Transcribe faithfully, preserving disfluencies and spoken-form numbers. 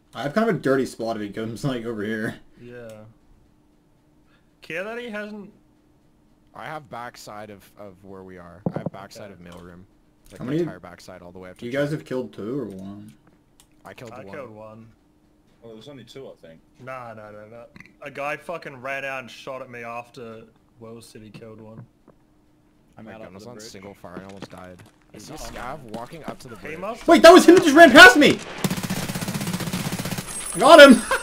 I have kind of a dirty spot if he comes like over here. Yeah. Care that he hasn't. I have backside of, of where we are. I have backside Okay. of mailroom. Like How the many- entire backside all the way up to You guys truck. have killed two or one? I killed the I one. killed one. Well, there's only two, I think. Nah, no, no, no. A guy fucking ran out and shot at me after Wells City killed one. I'm My out gun up was the on bridge. single fire and almost died. I He's see a not on scav walking up to the He bridge. must. Wait, that was him that just ran past me! I got him!